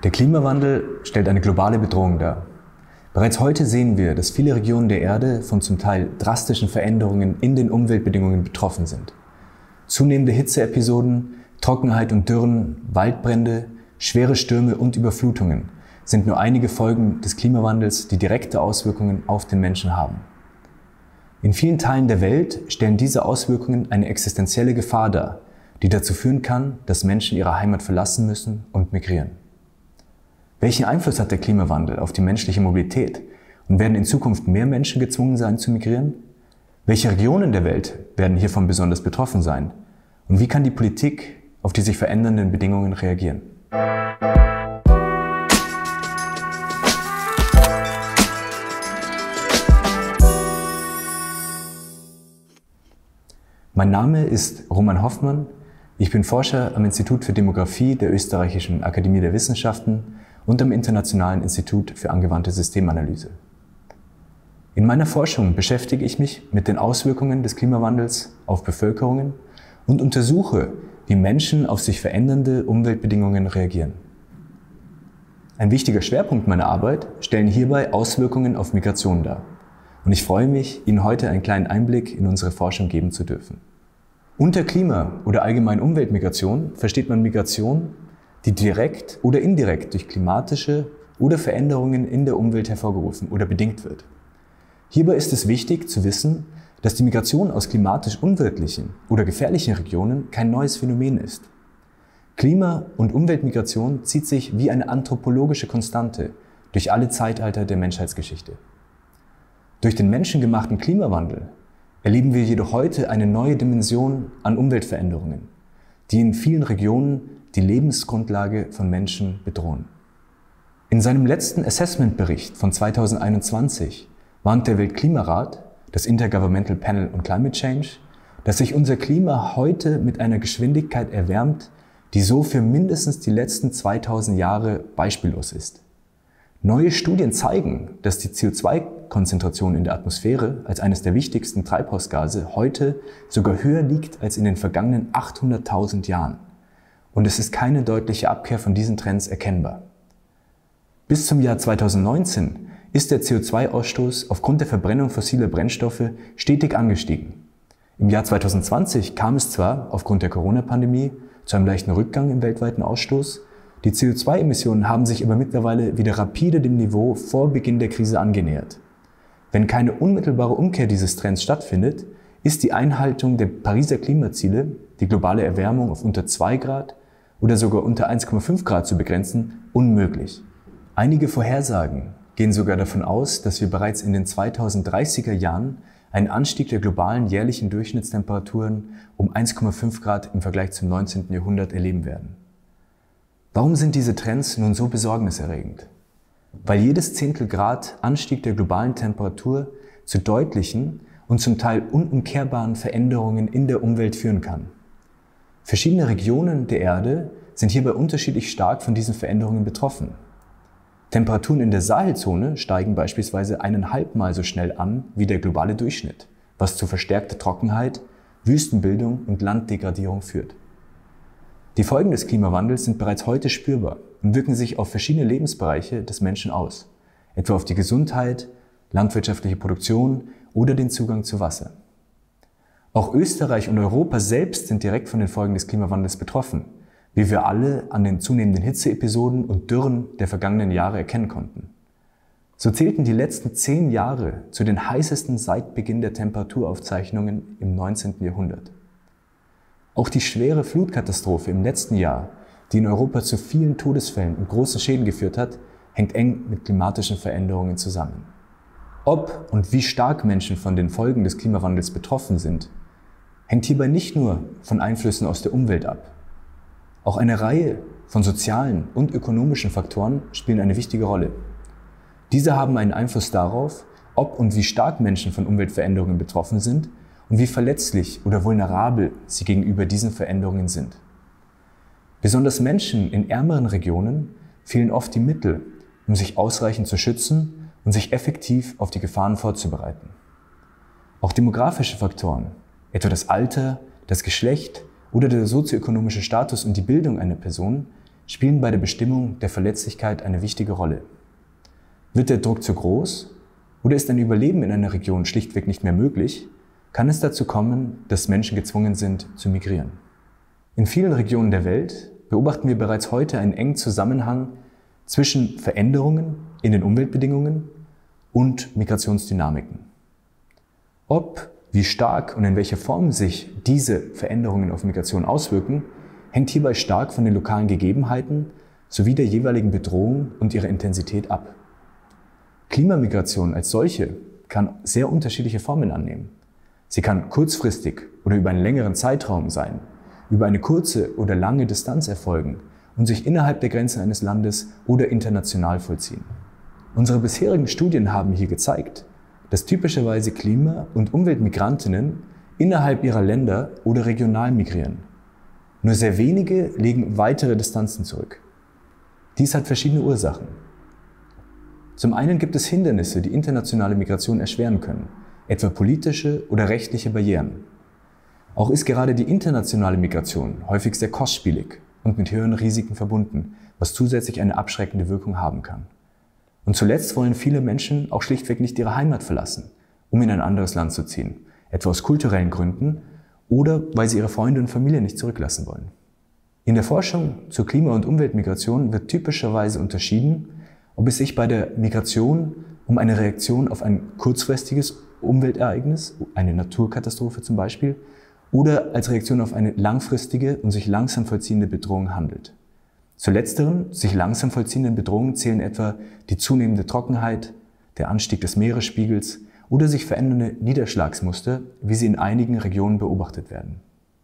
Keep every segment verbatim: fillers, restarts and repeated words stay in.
Der Klimawandel stellt eine globale Bedrohung dar. Bereits heute sehen wir, dass viele Regionen der Erde von zum Teil drastischen Veränderungen in den Umweltbedingungen betroffen sind. Zunehmende Hitzeepisoden, Trockenheit und Dürren, Waldbrände, schwere Stürme und Überflutungen sind nur einige Folgen des Klimawandels, die direkte Auswirkungen auf den Menschen haben. In vielen Teilen der Welt stellen diese Auswirkungen eine existenzielle Gefahr dar, die dazu führen kann, dass Menschen ihre Heimat verlassen müssen und migrieren. Welchen Einfluss hat der Klimawandel auf die menschliche Mobilität und werden in Zukunft mehr Menschen gezwungen sein zu migrieren? Welche Regionen der Welt werden hiervon besonders betroffen sein? Und wie kann die Politik auf die sich verändernden Bedingungen reagieren? Mein Name ist Roman Hoffmann. Ich bin Forscher am Institut für Demographie der Österreichischen Akademie der Wissenschaften und am Internationalen Institut für angewandte Systemanalyse. In meiner Forschung beschäftige ich mich mit den Auswirkungen des Klimawandels auf Bevölkerungen und untersuche, wie Menschen auf sich verändernde Umweltbedingungen reagieren. Ein wichtiger Schwerpunkt meiner Arbeit stellen hierbei Auswirkungen auf Migration dar. Und ich freue mich, Ihnen heute einen kleinen Einblick in unsere Forschung geben zu dürfen. Unter Klima- oder allgemein Umweltmigration versteht man Migration, die direkt oder indirekt durch klimatische oder Veränderungen in der Umwelt hervorgerufen oder bedingt wird. Hierbei ist es wichtig zu wissen, dass die Migration aus klimatisch unwirtlichen oder gefährlichen Regionen kein neues Phänomen ist. Klima- und Umweltmigration zieht sich wie eine anthropologische Konstante durch alle Zeitalter der Menschheitsgeschichte. Durch den menschengemachten Klimawandel erleben wir jedoch heute eine neue Dimension an Umweltveränderungen, die in vielen Regionen die Lebensgrundlage von Menschen bedrohen. In seinem letzten Assessment-Bericht von zweitausendeinundzwanzig warnt der Weltklimarat, das Intergovernmental Panel on Climate Change, dass sich unser Klima heute mit einer Geschwindigkeit erwärmt, die so für mindestens die letzten zweitausend Jahre beispiellos ist. Neue Studien zeigen, dass die C O zwei Konzentration in der Atmosphäre als eines der wichtigsten Treibhausgase heute sogar höher liegt als in den vergangenen achthunderttausend Jahren. Und es ist keine deutliche Abkehr von diesen Trends erkennbar. Bis zum Jahr zweitausendneunzehn ist der C O zwei Ausstoß aufgrund der Verbrennung fossiler Brennstoffe stetig angestiegen. Im Jahr zweitausendzwanzig kam es zwar aufgrund der Corona-Pandemie zu einem leichten Rückgang im weltweiten Ausstoß, die C O zwei Emissionen haben sich aber mittlerweile wieder rapide dem Niveau vor Beginn der Krise angenähert. Wenn keine unmittelbare Umkehr dieses Trends stattfindet, ist die Einhaltung der Pariser Klimaziele, die globale Erwärmung auf unter zwei Grad oder sogar unter eins Komma fünf Grad zu begrenzen, unmöglich. Einige Vorhersagen gehen sogar davon aus, dass wir bereits in den zweitausenddreißiger Jahren einen Anstieg der globalen jährlichen Durchschnittstemperaturen um eins Komma fünf Grad im Vergleich zum neunzehnten Jahrhundert erleben werden. Warum sind diese Trends nun so besorgniserregend? Weil jedes Zehntel Grad Anstieg der globalen Temperatur zu deutlichen und zum Teil unumkehrbaren Veränderungen in der Umwelt führen kann. Verschiedene Regionen der Erde sind hierbei unterschiedlich stark von diesen Veränderungen betroffen. Temperaturen in der Sahelzone steigen beispielsweise eineinhalbmal so schnell an wie der globale Durchschnitt, was zu verstärkter Trockenheit, Wüstenbildung und Landdegradierung führt. Die Folgen des Klimawandels sind bereits heute spürbar und wirken sich auf verschiedene Lebensbereiche des Menschen aus, etwa auf die Gesundheit, landwirtschaftliche Produktion oder den Zugang zu Wasser. Auch Österreich und Europa selbst sind direkt von den Folgen des Klimawandels betroffen, wie wir alle an den zunehmenden Hitzeepisoden und Dürren der vergangenen Jahre erkennen konnten. So zählten die letzten zehn Jahre zu den heißesten seit Beginn der Temperaturaufzeichnungen im neunzehnten Jahrhundert. Auch die schwere Flutkatastrophe im letzten Jahr, die in Europa zu vielen Todesfällen und großen Schäden geführt hat, hängt eng mit klimatischen Veränderungen zusammen. Ob und wie stark Menschen von den Folgen des Klimawandels betroffen sind, hängt hierbei nicht nur von Einflüssen aus der Umwelt ab. Auch eine Reihe von sozialen und ökonomischen Faktoren spielen eine wichtige Rolle. Diese haben einen Einfluss darauf, ob und wie stark Menschen von Umweltveränderungen betroffen sind und wie verletzlich oder vulnerabel sie gegenüber diesen Veränderungen sind. Besonders Menschen in ärmeren Regionen fehlen oft die Mittel, um sich ausreichend zu schützen und sich effektiv auf die Gefahren vorzubereiten. Auch demografische Faktoren, etwa das Alter, das Geschlecht oder der sozioökonomische Status und die Bildung einer Person, spielen bei der Bestimmung der Verletzlichkeit eine wichtige Rolle. Wird der Druck zu groß oder ist ein Überleben in einer Region schlichtweg nicht mehr möglich, kann es dazu kommen, dass Menschen gezwungen sind, zu migrieren. In vielen Regionen der Welt beobachten wir bereits heute einen engen Zusammenhang zwischen Veränderungen in den Umweltbedingungen und Migrationsdynamiken. Ob, wie stark und in welcher Form sich diese Veränderungen auf Migration auswirken, hängt hierbei stark von den lokalen Gegebenheiten sowie der jeweiligen Bedrohung und ihrer Intensität ab. Klimamigration als solche kann sehr unterschiedliche Formen annehmen. Sie kann kurzfristig oder über einen längeren Zeitraum sein, über eine kurze oder lange Distanz erfolgen und sich innerhalb der Grenzen eines Landes oder international vollziehen. Unsere bisherigen Studien haben hier gezeigt, dass typischerweise Klima- und Umweltmigrantinnen innerhalb ihrer Länder oder regional migrieren. Nur sehr wenige legen weitere Distanzen zurück. Dies hat verschiedene Ursachen. Zum einen gibt es Hindernisse, die internationale Migration erschweren können, etwa politische oder rechtliche Barrieren. Auch ist gerade die internationale Migration häufig sehr kostspielig und mit höheren Risiken verbunden, was zusätzlich eine abschreckende Wirkung haben kann. Und zuletzt wollen viele Menschen auch schlichtweg nicht ihre Heimat verlassen, um in ein anderes Land zu ziehen, etwa aus kulturellen Gründen oder weil sie ihre Freunde und Familie nicht zurücklassen wollen. In der Forschung zur Klima- und Umweltmigration wird typischerweise unterschieden, ob es sich bei der Migration um eine Reaktion auf ein kurzfristiges Umweltereignis, eine Naturkatastrophe zum Beispiel, oder als Reaktion auf eine langfristige und sich langsam vollziehende Bedrohung handelt. Zu letzteren, sich langsam vollziehenden Bedrohungen zählen etwa die zunehmende Trockenheit, der Anstieg des Meeresspiegels oder sich verändernde Niederschlagsmuster, wie sie in einigen Regionen beobachtet werden.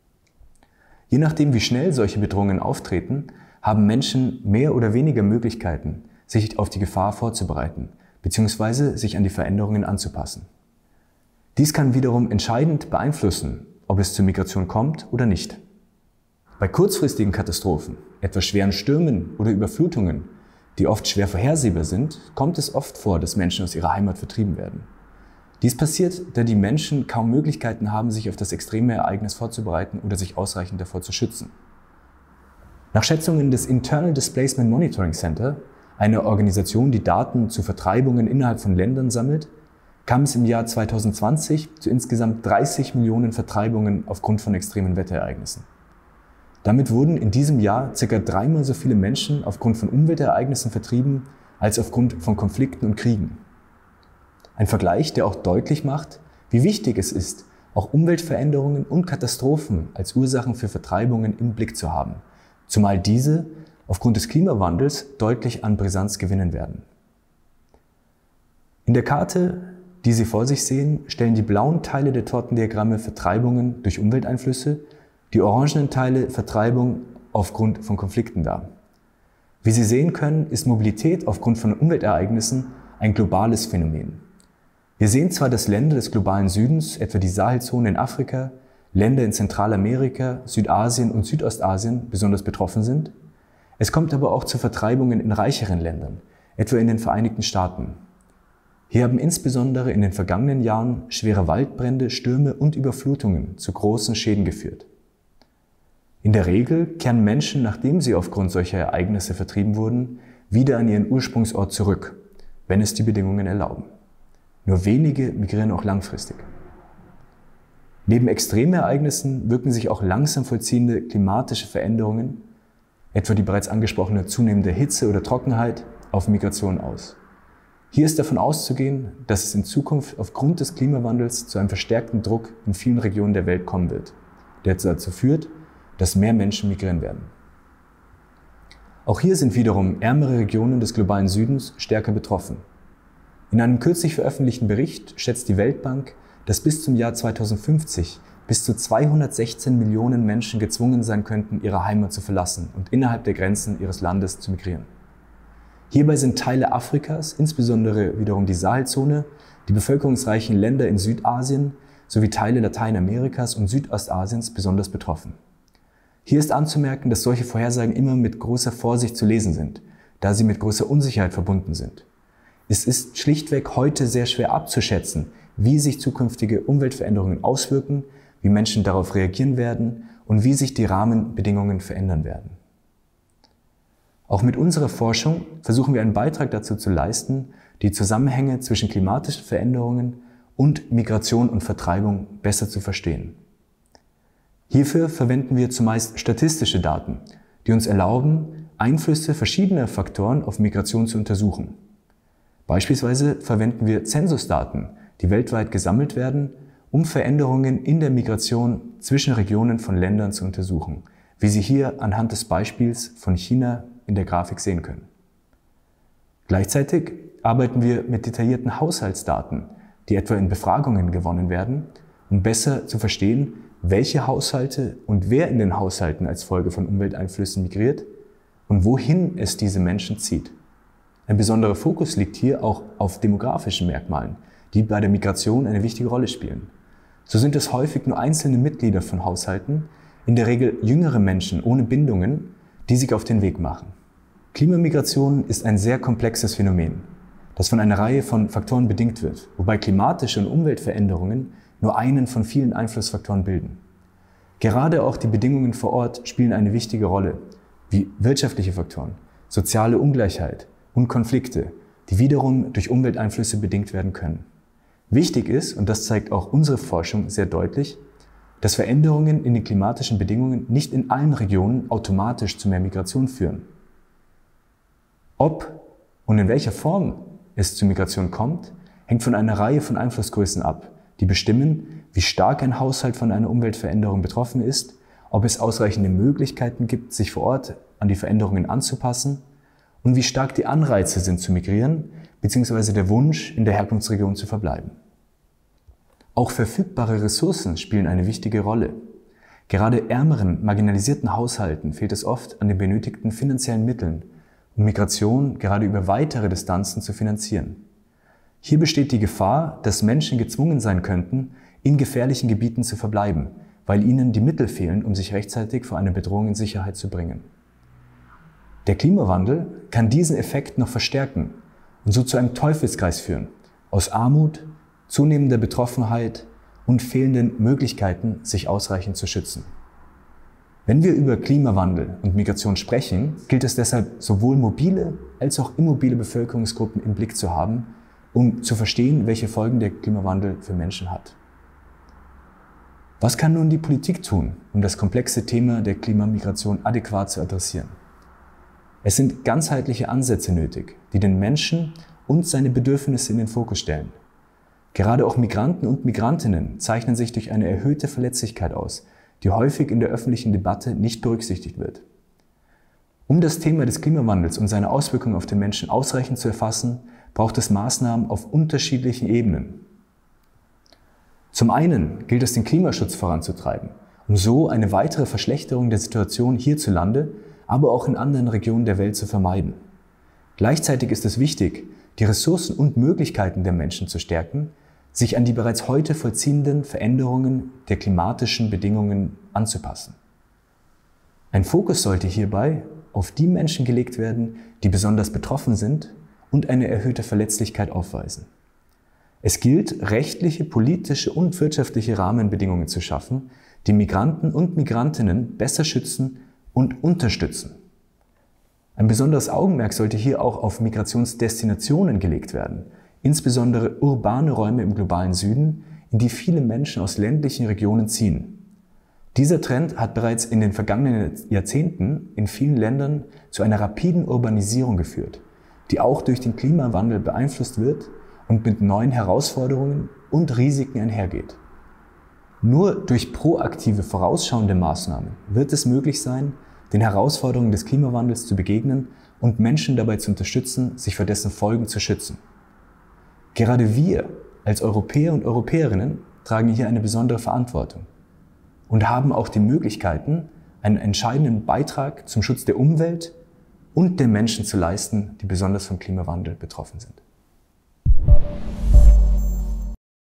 Je nachdem, wie schnell solche Bedrohungen auftreten, haben Menschen mehr oder weniger Möglichkeiten, sich auf die Gefahr vorzubereiten bzw. sich an die Veränderungen anzupassen. Dies kann wiederum entscheidend beeinflussen, ob es zur Migration kommt oder nicht. Bei kurzfristigen Katastrophen, etwa schweren Stürmen oder Überflutungen, die oft schwer vorhersehbar sind, kommt es oft vor, dass Menschen aus ihrer Heimat vertrieben werden. Dies passiert, da die Menschen kaum Möglichkeiten haben, sich auf das extreme Ereignis vorzubereiten oder sich ausreichend davor zu schützen. Nach Schätzungen des Internal Displacement Monitoring Center, einer Organisation, die Daten zu Vertreibungen innerhalb von Ländern sammelt, kam es im Jahr zweitausendzwanzig zu insgesamt dreißig Millionen Vertreibungen aufgrund von extremen Wetterereignissen. Damit wurden in diesem Jahr ca. dreimal so viele Menschen aufgrund von Umweltereignissen vertrieben als aufgrund von Konflikten und Kriegen. Ein Vergleich, der auch deutlich macht, wie wichtig es ist, auch Umweltveränderungen und Katastrophen als Ursachen für Vertreibungen im Blick zu haben, zumal diese aufgrund des Klimawandels deutlich an Brisanz gewinnen werden. In der Karte, die Sie vor sich sehen, stellen die blauen Teile der Tortendiagramme Vertreibungen durch Umwelteinflüsse, die orangenen Teile Vertreibung aufgrund von Konflikten dar. Wie Sie sehen können, ist Mobilität aufgrund von Umweltereignissen ein globales Phänomen. Wir sehen zwar, dass Länder des globalen Südens, etwa die Sahelzone in Afrika, Länder in Zentralamerika, Südasien und Südostasien besonders betroffen sind. Es kommt aber auch zu Vertreibungen in reicheren Ländern, etwa in den Vereinigten Staaten. Hier haben insbesondere in den vergangenen Jahren schwere Waldbrände, Stürme und Überflutungen zu großen Schäden geführt. In der Regel kehren Menschen, nachdem sie aufgrund solcher Ereignisse vertrieben wurden, wieder an ihren Ursprungsort zurück, wenn es die Bedingungen erlauben. Nur wenige migrieren auch langfristig. Neben Extremereignissen wirken sich auch langsam vollziehende klimatische Veränderungen, etwa die bereits angesprochene zunehmende Hitze oder Trockenheit, auf Migration aus. Hier ist davon auszugehen, dass es in Zukunft aufgrund des Klimawandels zu einem verstärkten Druck in vielen Regionen der Welt kommen wird, der dazu führt, dass mehr Menschen migrieren werden. Auch hier sind wiederum ärmere Regionen des globalen Südens stärker betroffen. In einem kürzlich veröffentlichten Bericht schätzt die Weltbank, dass bis zum Jahr zweitausendfünfzig bis zu zweihundertsechzehn Millionen Menschen gezwungen sein könnten, ihre Heimat zu verlassen und innerhalb der Grenzen ihres Landes zu migrieren. Hierbei sind Teile Afrikas, insbesondere wiederum die Sahelzone, die bevölkerungsreichen Länder in Südasien sowie Teile Lateinamerikas und Südostasiens besonders betroffen. Hier ist anzumerken, dass solche Vorhersagen immer mit großer Vorsicht zu lesen sind, da sie mit großer Unsicherheit verbunden sind. Es ist schlichtweg heute sehr schwer abzuschätzen, wie sich zukünftige Umweltveränderungen auswirken, wie Menschen darauf reagieren werden und wie sich die Rahmenbedingungen verändern werden. Auch mit unserer Forschung versuchen wir einen Beitrag dazu zu leisten, die Zusammenhänge zwischen klimatischen Veränderungen und Migration und Vertreibung besser zu verstehen. Hierfür verwenden wir zumeist statistische Daten, die uns erlauben, Einflüsse verschiedener Faktoren auf Migration zu untersuchen. Beispielsweise verwenden wir Zensusdaten, die weltweit gesammelt werden, um Veränderungen in der Migration zwischen Regionen von Ländern zu untersuchen, wie Sie hier anhand des Beispiels von China in der Grafik sehen können. Gleichzeitig arbeiten wir mit detaillierten Haushaltsdaten, die etwa in Befragungen gewonnen werden, um besser zu verstehen, welche Haushalte und wer in den Haushalten als Folge von Umwelteinflüssen migriert und wohin es diese Menschen zieht. Ein besonderer Fokus liegt hier auch auf demografischen Merkmalen, die bei der Migration eine wichtige Rolle spielen. So sind es häufig nur einzelne Mitglieder von Haushalten, in der Regel jüngere Menschen ohne Bindungen, die sich auf den Weg machen. Klimamigration ist ein sehr komplexes Phänomen, das von einer Reihe von Faktoren bedingt wird, wobei klimatische und Umweltveränderungen nur einen von vielen Einflussfaktoren bilden. Gerade auch die Bedingungen vor Ort spielen eine wichtige Rolle, wie wirtschaftliche Faktoren, soziale Ungleichheit und Konflikte, die wiederum durch Umwelteinflüsse bedingt werden können. Wichtig ist, und das zeigt auch unsere Forschung sehr deutlich, dass Veränderungen in den klimatischen Bedingungen nicht in allen Regionen automatisch zu mehr Migration führen. Ob und in welcher Form es zu Migration kommt, hängt von einer Reihe von Einflussgrößen ab, die bestimmen, wie stark ein Haushalt von einer Umweltveränderung betroffen ist, ob es ausreichende Möglichkeiten gibt, sich vor Ort an die Veränderungen anzupassen und wie stark die Anreize sind zu migrieren, bzw. der Wunsch, in der Herkunftsregion zu verbleiben. Auch verfügbare Ressourcen spielen eine wichtige Rolle. Gerade ärmeren, marginalisierten Haushalten fehlt es oft an den benötigten finanziellen Mitteln, um Migration gerade über weitere Distanzen zu finanzieren. Hier besteht die Gefahr, dass Menschen gezwungen sein könnten, in gefährlichen Gebieten zu verbleiben, weil ihnen die Mittel fehlen, um sich rechtzeitig vor einer Bedrohung in Sicherheit zu bringen. Der Klimawandel kann diesen Effekt noch verstärken und so zu einem Teufelskreis führen, aus Armut, zunehmender Betroffenheit und fehlenden Möglichkeiten, sich ausreichend zu schützen. Wenn wir über Klimawandel und Migration sprechen, gilt es deshalb, sowohl mobile als auch immobile Bevölkerungsgruppen im Blick zu haben, um zu verstehen, welche Folgen der Klimawandel für Menschen hat. Was kann nun die Politik tun, um das komplexe Thema der Klimamigration adäquat zu adressieren? Es sind ganzheitliche Ansätze nötig, die den Menschen und seine Bedürfnisse in den Fokus stellen. Gerade auch Migranten und Migrantinnen zeichnen sich durch eine erhöhte Verletzlichkeit aus, die häufig in der öffentlichen Debatte nicht berücksichtigt wird. Um das Thema des Klimawandels und seine Auswirkungen auf den Menschen ausreichend zu erfassen, braucht es Maßnahmen auf unterschiedlichen Ebenen. Zum einen gilt es, den Klimaschutz voranzutreiben, um so eine weitere Verschlechterung der Situation hierzulande, aber auch in anderen Regionen der Welt zu vermeiden. Gleichzeitig ist es wichtig, die Ressourcen und Möglichkeiten der Menschen zu stärken, sich an die bereits heute vollziehenden Veränderungen der klimatischen Bedingungen anzupassen. Ein Fokus sollte hierbei auf die Menschen gelegt werden, die besonders betroffen sind und eine erhöhte Verletzlichkeit aufweisen. Es gilt, rechtliche, politische und wirtschaftliche Rahmenbedingungen zu schaffen, die Migranten und Migrantinnen besser schützen und unterstützen. Ein besonderes Augenmerk sollte hier auch auf Migrationsdestinationen gelegt werden, insbesondere urbane Räume im globalen Süden, in die viele Menschen aus ländlichen Regionen ziehen. Dieser Trend hat bereits in den vergangenen Jahrzehnten in vielen Ländern zu einer rapiden Urbanisierung geführt, die auch durch den Klimawandel beeinflusst wird und mit neuen Herausforderungen und Risiken einhergeht. Nur durch proaktive, vorausschauende Maßnahmen wird es möglich sein, den Herausforderungen des Klimawandels zu begegnen und Menschen dabei zu unterstützen, sich vor dessen Folgen zu schützen. Gerade wir als Europäer und Europäerinnen tragen hier eine besondere Verantwortung und haben auch die Möglichkeiten, einen entscheidenden Beitrag zum Schutz der Umwelt und der Menschen zu leisten, die besonders vom Klimawandel betroffen sind.